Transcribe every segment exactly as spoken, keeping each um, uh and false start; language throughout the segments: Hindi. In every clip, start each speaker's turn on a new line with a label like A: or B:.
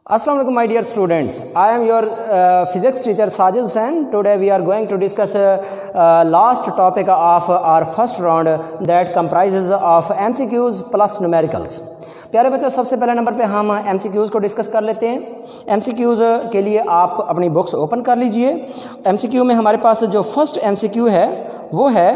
A: Assalamu alaikum my dear students. I am your uh, physics teacher Sajid Hussain. Today we are going to discuss uh, uh, last topic of our first round that comprises of M C Qs plus numericals. प्यारे बच्चों, सबसे पहले नंबर पे हम M C Qs को डिस्कस कर लेते हैं। M C Qs के लिए आप अपनी बुक्स ओपन कर लीजिए। M C Q में हमारे पास जो फर्स्ट M C Q है वो है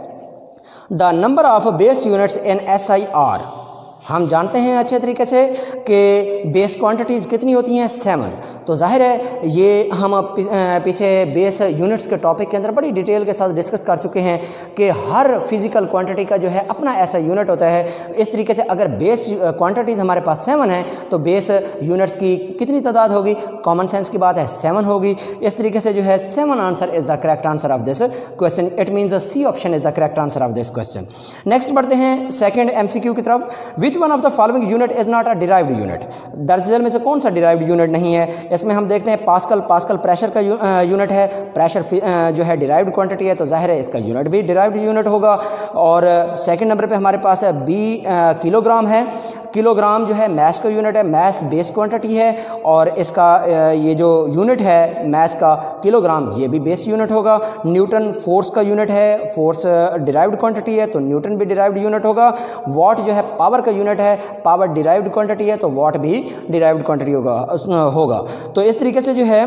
A: the number of base units in S I R. हम जानते हैं अच्छे तरीके से कि बेस क्वांटिटीज़ कितनी होती हैं, सेवन। तो जाहिर है ये हम पीछे बेस यूनिट्स के टॉपिक के अंदर बड़ी डिटेल के साथ डिस्कस कर चुके हैं कि हर फिजिकल क्वांटिटी का जो है अपना ऐसा यूनिट होता है। इस तरीके से अगर बेस क्वांटिटीज़ हमारे पास सेवन है तो बेस यूनिट्स की कितनी तादाद होगी, कॉमन सेंस की बात है, सेवन होगी। इस तरीके से जो है seven answer is the correct answer of this question. It means C option is the correct answer of this question. Next बढ़ते हैं सेकेंड एम सी क्यू की तरफ। Which one of the following unit is not a derived unit. दरअसल में से कौन सा डिराइव्ड यूनिट नहीं है? इसमें हम देखते हैं पास्कल पास्कल प्रेशर का यूनिट है। प्रेशर जो है डिराइव्ड क्वांटिटी है तो जाहिर है इसका यूनिट भी डिराइव्ड यूनिट होगा। और सेकंड नंबर पे हमारे पास है बी किलोग्राम है। किलोग्राम जो है मैस का यूनिट है, मैस बेस क्वांटिटी है और इसका ये जो यूनिट है मैस का किलोग्राम ये भी बेस यूनिट होगा। न्यूटन फोर्स का यूनिट है, फोर्स डिराइव्ड क्वांटिटी है तो न्यूटन भी डिराइव्ड यूनिट होगा। वॉट जो है पावर का यूनिट है, पावर डिराइव्ड क्वांटिटी है तो वॉट भी डिराइव्ड क्वांटिटी होगा होगा तो इस तरीके से जो है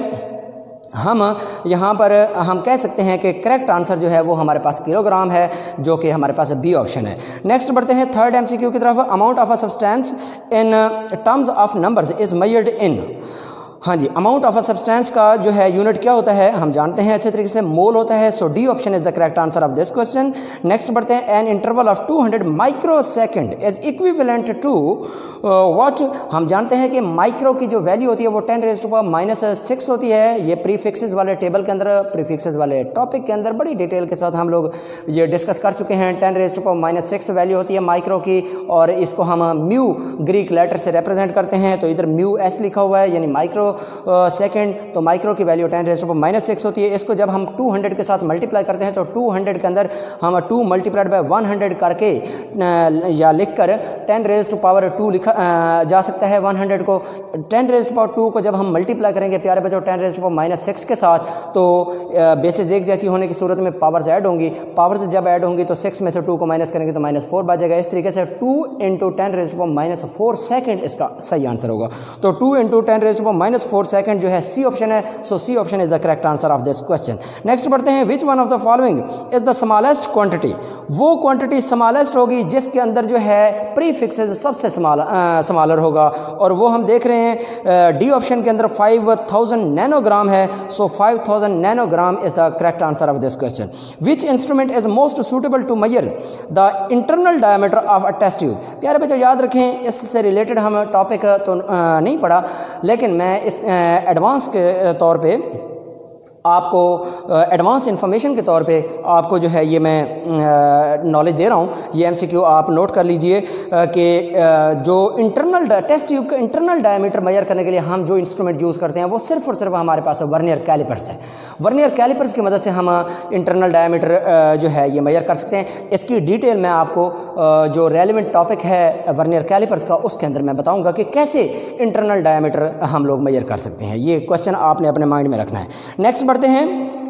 A: हम यहाँ पर हम कह सकते हैं कि करेक्ट आंसर जो है वो हमारे पास किलोग्राम है, जो कि हमारे पास बी ऑप्शन है। नेक्स्ट बढ़ते हैं थर्ड एमसीक्यू की तरफ। Amount of a substance in terms of numbers is measured in. हाँ जी, अमाउंट ऑफ अ सब्सटेंस का जो है यूनिट क्या होता है हम जानते हैं अच्छे तरीके से, मोल होता है। So D option is the correct answer of this question. Next बढ़ते हैं an interval of two hundred microsecond is equivalent to what. हम जानते हैं कि माइक्रो की जो वैल्यू होती है वो ten raise to power minus six होती है। ये प्रीफिक्सेस वाले टेबल के अंदर, प्रीफिक्सेस वाले टॉपिक के अंदर बड़ी डिटेल के साथ हम लोग ये डिस्कस कर चुके हैं। Ten raise to power minus six value होती है माइक्रो की और इसको हम म्यू ग्रीक लेटर से रिप्रेजेंट करते हैं। तो इधर म्यू एस लिखा हुआ है यानी माइक्रो सेकंड, तो माइक्रो की value ten raise to power minus six होती है। इसको जब हम टू हंड्रेड के साथ मल्टीप्लाई करते हैं तो टू हंड्रेड के अंदर हम two multiplied by one hundred करके या लिखकर ten raise to power two लिखा जा सकता है। वन हंड्रेड को ten raise to power two को जब हम मल्टीप्लाई करेंगे प्यारे बच्चों ten raise to power minus six के साथ तो बेसिस एक जैसी होने की सूरत में पावर्स ऐड होंगी। पावर्स जब ऐड होंगी तो सिक्स में से टू को माइनस करेंगे तो माइनस फोर बचेगा। इस तरीके से two into ten raise to power minus four second इसका सही आंसर होगा। तो two into ten raise to power minus four second जो है सी ऑप्शन है। So C option is the correct answer of this question. Next बढ़ते हैं which one of the following is the smallest quantity. वो क्वांटिटी स्मॉलेस्ट होगी जिसके अंदर जो है प्रीफिक्सेस सबसे स्मॉल स्मॉलर होगा और वो हम देख रहे हैं डी ऑप्शन के अंदर फाइव थाउजेंड नैनोग्राम है। So five thousand nanogram is the correct answer of this question. Which instrument is most suitable to measure the internal diameter of a test tube. प्यारे बच्चों याद रखें इससे रिलेटेड हम टॉपिक तो नहीं पढ़ा लेकिन मैं इस एडवांस के तौर पे आपको एडवांस इंफॉर्मेशन के तौर पे आपको जो है ये मैं नॉलेज दे रहा हूँ। ये एमसीक्यू आप नोट कर लीजिए कि जो इंटरनल टेस्ट ट्यूब का इंटरनल डायमीटर मेजर करने के लिए हम जो इंस्ट्रूमेंट यूज़ करते हैं वो सिर्फ और सिर्फ हमारे पास वर्नियर कैलिपर्स है। वर्नियर कैलिपर्स की मदद से हम इंटरनल डायमीटर जो है ये मेजर कर सकते हैं। इसकी डिटेल मैं आपको जो रेलिवेंट टॉपिक है वर्नियर कैलिपर्स का उसके अंदर मैं बताऊँगा कि कैसे इंटरनल डायमीटर हम लोग मेजर कर सकते हैं। ये क्वेश्चन आपने अपने माइंड में रखना है। नेक्स्ट बढ़ते हैं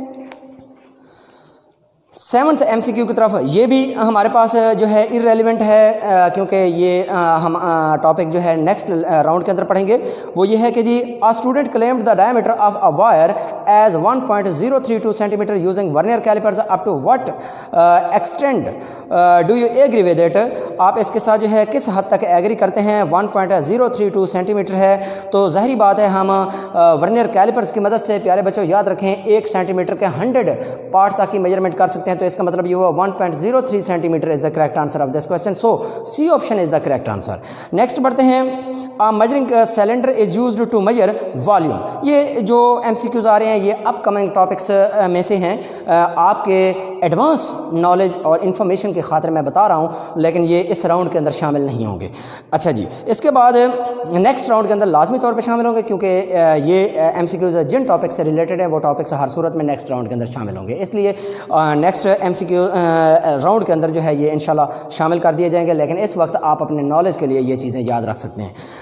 A: सेवन्थ एमसीक्यू की तरफ। ये भी हमारे पास जो है इररेलेवेंट है क्योंकि ये हम टॉपिक जो है नेक्स्ट राउंड के अंदर पढ़ेंगे। वो ये है कि जी a student claimed the diameter of a wire as one point zero three two centimetre using vernier calipers up to what extend do you agree with it. आप इसके साथ जो है किस हद तक एग्री करते हैं। One point zero three two centimetre है तो ज़ाहिरी बात है हम वर्नियर कैलिपर्स की मदद से प्यारे बच्चों याद रखें एक सेंटीमीटर के हंड्रेड पार्ट तक की मेजरमेंट कर सकते हैं। तो इसका मतलब ये हुआ one point zero three centimetre is the correct answer of this question. So C option is the correct answer. Next बढ़ते हैं a measuring cylinder is used to measure volume. ये जो एमसीक्यूज आ रहे हैं ये अपकमिंग टॉपिक्स में से हैं। आपके एडवांस नॉलेज और इन्फॉर्मेशन की खातिर मैं बता रहा हूँ लेकिन ये इस राउंड के अंदर शामिल नहीं होंगे। अच्छा जी, इसके बाद नेक्स्ट राउंड के अंदर लाजमी तौर पे शामिल होंगे क्योंकि ये एमसीक्यूज जिन टॉपिक से रिलेटेड है वो टॉपिक्स हर सूरत में नेक्स्ट राउंड के अंदर शामिल होंगे। इसलिए नेक्स्ट एमसीक्यू राउंड के अंदर जो है ये इंशाल्लाह शामिल कर दिए जाएंगे लेकिन इस वक्त आप अपने नॉलेज के लिए ये चीज़ें याद रख सकते हैं।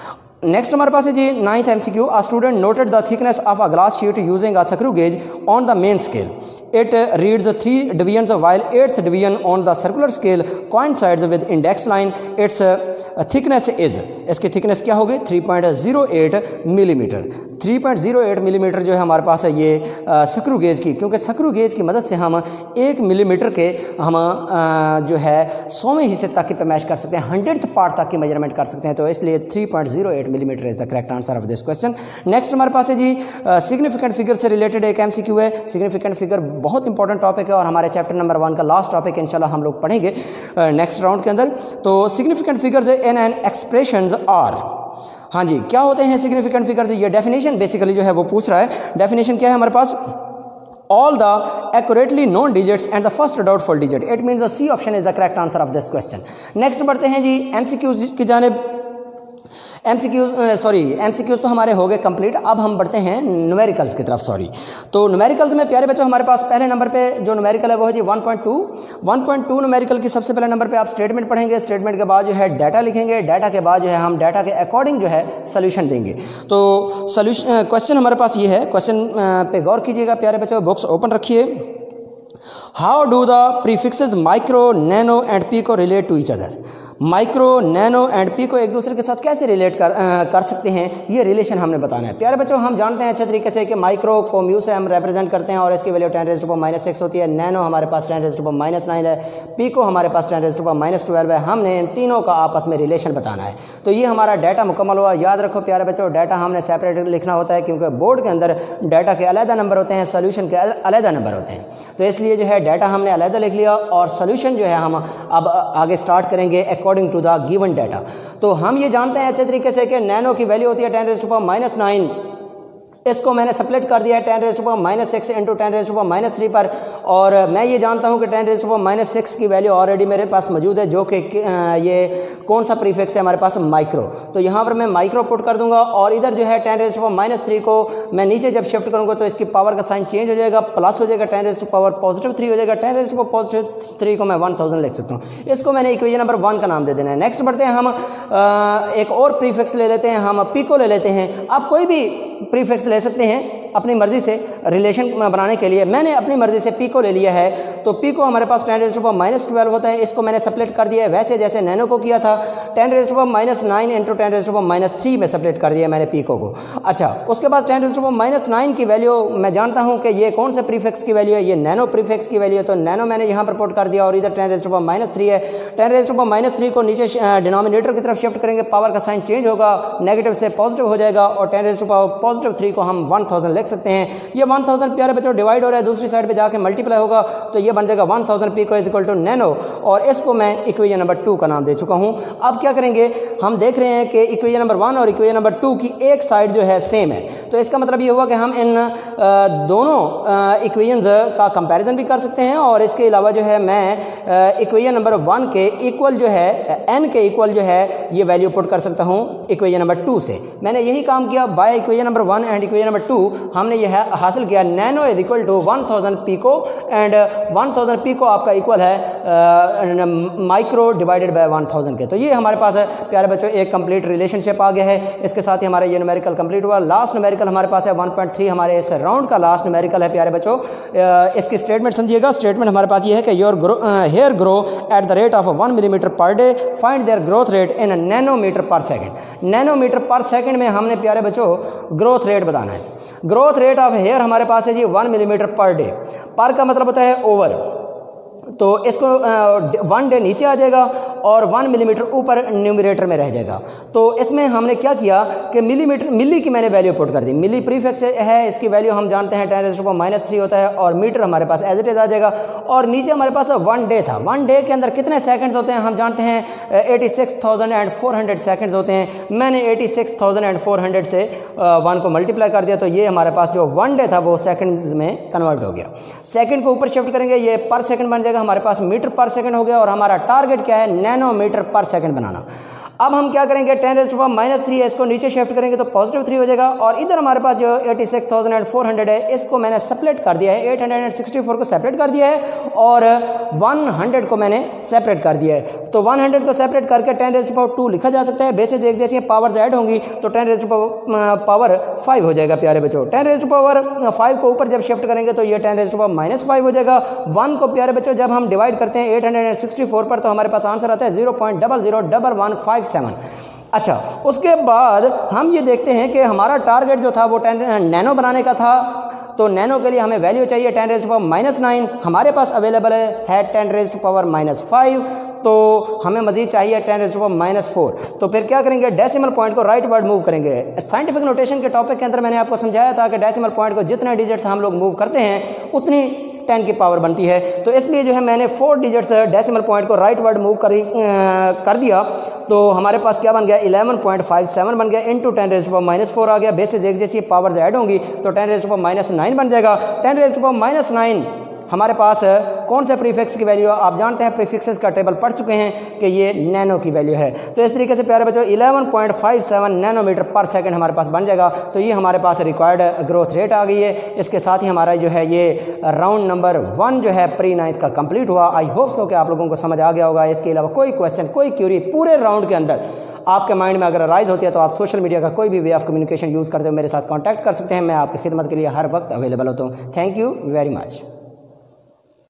A: नेक्स्ट हमारे पास है जी ninth MCQ. A student noted the thickness of a glass sheet using a screw gauge on the main scale. It reads the three divisions while eighth division on the circular scale coincides with index line. Its uh, thickness is, इसकी थिकनेस क्या होगी three point zero eight millimetre. Three point zero eight millimetre जो है हमारे पास है ये स्क्रू गेज की, क्योंकि स्क्रू गेज की मदद से हम एक मिलीमीटर के हम आ, जो है सौवें हिस्से तक की पैमाइश कर सकते हैं, हंड्रेड पार्ट तक की मेजरमेंट कर सकते हैं. तो इसलिए three point zero eight millimetre is the correct answer of this question. Next हमारे पास है जी सिग्निफिकेंट फिगर से रिलेटेड एक एमसीक्यू है. सिग्निफिकेंट फिगर बहुत इंपॉर्टेंट टॉपिक है और हमारे चैप्टर नंबर वन का लास्ट टॉपिक इंशाल्लाह हम लोग पढ़ेंगे नेक्स्ट राउंड के अंदर. तो significant figures in an expressions are, हाँ जी क्या होते हैं सिग्निफिकेंट फिगर्स? ये डेफिनेशन बेसिकली जो है वो पूछ रहा है. डेफिनेशन क्या है हमारे पास? all the accurately known digits and the first doubtful digit. It means the C option is the correct answer of this question. Next बढ़ते हैं जी एमसीक्यूज की जानिब. एमसीक्यूज सॉरी एमसीक्यूज तो हमारे हो गए कंप्लीट. अब हम बढ़ते हैं न्यूमेरिकल्स की तरफ. सॉरी तो न्यूमेरिकल्स में प्यारे बच्चों हमारे पास पहले नंबर पे जो न्यूमेरिकल है वो है जी one point two. One point two numerical की सबसे पहले नंबर पे आप स्टेटमेंट पढ़ेंगे. स्टेटमेंट के बाद जो है डाटा लिखेंगे. डाटा के बाद जो है हम डाटा के अकॉर्डिंग जो है सोल्यूशन देंगे. तो सोल्यूशन क्वेश्चन हमारे पास ये है. क्वेश्चन पे गौर कीजिएगा प्यारे बच्चों. बुक्स ओपन रखिए. How do the prefixes micro, nano and pico relate to each other? Micro, nano and pico एक दूसरे के साथ कैसे रिलेट कर आ, कर सकते हैं, ये रिलेशन हमने बताना है. प्यारे बच्चों हम जानते हैं अच्छे तरीके से कि माइक्रो को म्यू से हम रिप्रेजेंट करते हैं और इसकी value ten raise to power minus six होती है. नैनो हमारे पास ten raise to power minus nine है. पीको हमारे पास ten raise to power minus twelve है. हमने इन तीनों का आपस में रिलेशन बताना है. तो ये हमारा डाटा मुकम्मल हुआ. याद रखो प्यारे बच्चों डाटा हमने सेपरेट लिखना होता है क्योंकि बोर्ड के अंदर डाटा के अलग नंबर होते हैं, सोल्यूशन के अलग नंबर होते हैं. तो इसलिए जो है डाटा हमने अलग लिख लिया और सोल्यूशन जो है हम अब आगे स्टार्ट करेंगे according to the given data. तो हम ये जानते हैं अच्छे तरीके से कि नैनो की वैल्यू होती है ten raise to power minus nine. इसको मैंने सप्लिट कर दिया है ten raise to power minus six into ten raise to power minus three पर. और मैं ये जानता हूँ कि ten raise to power minus six की वैल्यू ऑलरेडी मेरे पास मौजूद है जो कि ये कौन सा प्रीफिक्स है हमारे पास? माइक्रो. तो यहाँ पर मैं माइक्रो पुट कर दूंगा और इधर जो है ten raise to power minus three को मैं नीचे जब शिफ्ट करूँगा तो इसकी पावर का साइन चेंज हो जाएगा, प्लस हो जाएगा, ten raise to power positive three हो जाएगा. Ten raise to power positive three को मैं वन थाउजेंड लिख सकता हूँ. इसको मैंने इक्वेशन नंबर वन का नाम दे देना है. नेक्स्ट बढ़ते हैं हम एक और प्रीफिक्स ले लेते हैं. हम पीको ले लेते हैं. आप कोई भी प्रीफिक्स ले सकते हैं अपनी मर्जी से रिलेशन बनाने के लिए. मैंने अपनी मर्जी से पीको ले लिया है. तो पीको हमारे पास ten raise to power minus twelve होता है. इसको मैंने सप्लिट कर दिया है वैसे जैसे नैनो को किया था. Ten raise to power minus nine into ten raise to power minus three में सप्लिट कर दिया मैंने पीको को. अच्छा उसके बाद ten raise to power minus nine की वैल्यू मैं जानता हूँ कि ये कौन से प्रीफिक्स की वैल्यू है? ये नैनो प्रीफिक्स की वैल्यू है. तो नैनो मैंने यहाँ पर पुट कर दिया और इधर ten raise to power minus three है. Ten raise to power minus three को नीचे डिनोमिनेटर की तरफ शिफ्ट करेंगे. पावर का साइन चेंज होगा, नेगेटिव से पॉजिटिव हो जाएगा और ten raise to power positive three को हम वन थाउजेंड लिख सकते हैं. ये वन थाउजेंड प्यारे बच्चों डिवाइड हो रहा है, दूसरी साइड पे जाके मल्टीप्लाई होगा तो ये बन जाएगा one thousand pico is equal to nano. और इसको मैं इक्वेशन नंबर टू का नाम दे चुका हूँ. अब क्या करेंगे हम देख रहे हैं कि इक्वेशन नंबर वन और इक्वेशन नंबर टू की एक साइड जो है सेम है. तो इसका मतलब ये हुआ कि हम इन दोनों इक्वेशंस का कंपैरिजन भी कर सकते हैं और इसके अलावा जो है मैं इक्वेशन नंबर वन के इक्वल जो है एन के इक्वल जो है ये वैल्यू पुट कर सकता हूँ इक्वेशन नंबर टू से. मैंने यही काम किया. By equation number one and equation number two हमने यह हासिल किया nano is equal to one thousand pico and one thousand pico आपका इक्वल है micro divided by one thousand के. तो ये हमारे पास है प्यारे बच्चों एक कंप्लीट रिलेशनशिप आ गया है. इसके साथ ही हमारा ये न्यूमेरिकल कंप्लीट हुआ. लास्ट न्यूमेरिकल हमारे पास है वन पॉइंट थ्री. हमारे इस राउंड का लास्ट न्यूमेरिकल है प्यारे बच्चों. इसकी स्टेटमेंट समझिएगा. स्टेटमेंट हमारे पास ये है कि your grow hair grow at the rate of one millimetre per day. Find their growth rate in nanometre per second. Nanometre per second में हमने प्यारे बच्चों ग्रोथ रेट बताना है. ग्रोथ रेट ऑफ हेयर हमारे पास है जी one millimetre per day. Per का मतलब होता है ओवर. तो इसको वन डे नीचे आ जाएगा और वन मिलीमीटर ऊपर न्यूमरेटर में रह जाएगा. तो इसमें हमने क्या किया कि मिलीमीटर मिली की मैंने वैल्यू पुट कर दी. मिली प्रीफिक्स है, इसकी वैल्यू हम जानते हैं ten raise to power minus three होता है और मीटर हमारे पास एज इट इज आ जाएगा. और नीचे हमारे पास वन डे था. वन डे के अंदर कितने सेकंड्स होते हैं हम जानते हैं eighty six thousand and four hundred seconds होते हैं. मैंने eighty six thousand and four hundred से वन को मल्टीप्लाई कर दिया. तो ये हमारे पास जो वन डे था वो सेकंड्स में कन्वर्ट हो गया. सेकंड को ऊपर शिफ्ट करेंगे ये पर सेकंड बन जाएगा. जाएगा, हमारे पास मीटर पर सेकंड हो गया और हमारा टारगेट क्या है, नैनोमीटर पर सेकंड बनाना। अब हम क्या करेंगे, ten raise to power minus three है, इसको नीचे शिफ्ट करेंगे तो पॉजिटिव थ्री हो जाएगा। और इधर हमारे पास जो eighty six thousand four hundred है, इसको मैंने सेपरेट कर दिया है, एट हंड्रेड सिक्सटी फोर को सेपरेट कर दिया है और वन हंड्रेड को मैंने सेपरेट कर दिया है। तो वन हंड्रेड को सेपरेट करके ten raise to power two लिखा जा सकता है। बेसिस एक जैसी पावर्स ऐड होंगी तो ten raise to power power five हो जाएगा प्यारे बच्चों। Ten raise to power five को ऊपर जब शिफ्ट करेंगे तो ये ten raise to power minus five हो जाएगा। वन को प्यारे बच्चों जब हम डिवाइड करते हैं एट हंड्रेड सिक्सटी फोर पर तो हमारे पास आंसर आता है zero point double zero double one five seven. अच्छा, उसके बाद हम ये देखते हैं कि हमारा टारगेट जो था वो टेन नैनो बनाने का था। तो नैनो के लिए हमें वैल्यू चाहिए ten raise to power minus nine, हमारे पास अवेलेबल है ten raise to power minus five, तो हमें मजीद चाहिए ten raise to power minus four. तो फिर क्या करेंगे, डेसिमल पॉइंट को राइट वर्ड मूव करेंगे। साइंटिफिक नोटेशन के टॉपिक के अंदर मैंने आपको समझाया था कि डेसिमल पॉइंट को जितने डिजिट्स हम लोग मूव करते हैं उतनी टेन की पावर बनती है। तो इसलिए जो है मैंने फोर डिजिट्स डेसिमल पॉइंट को राइट वर्ड मूव कर कर दिया। तो हमारे पास क्या बन गया, इलेवन पॉइंट फाइव सेवन बन गया, into ten raise to power minus four आ गया। बेसिस एक जैसी पावर्स ऐड होंगी तो ten raise to power minus nine बन जाएगा। Ten raise to power minus nine हमारे पास कौन से प्रीफिक्स की वैल्यू, आप जानते हैं प्रीफिक्सेस का टेबल पढ़ चुके हैं कि ये नैनो की वैल्यू है। तो इस तरीके से प्यारे बच्चों eleven point five seven nanometre per second हमारे पास बन जाएगा। तो ये हमारे पास रिक्वायर्ड ग्रोथ रेट आ गई है। इसके साथ ही हमारा जो है ये राउंड नंबर वन जो है प्री नाइन्थ का कंप्लीट हुआ। आई होप सो कि आप लोगों को समझ आ गया होगा। इसके अलावा कोई क्वेश्चन, कोई क्यूरी पूरे राउंड के अंदर आपके माइंड में अगर राइज होती है तो आप सोशल मीडिया का कोई भी वे ऑफ कम्युनिकेशन यूज़ करते हुए मेरे साथ कॉन्टैक्ट कर सकते हैं। मैं आपकी खिदमत के लिए हर वक्त अवेलेबल होता हूँ। Thank you very much.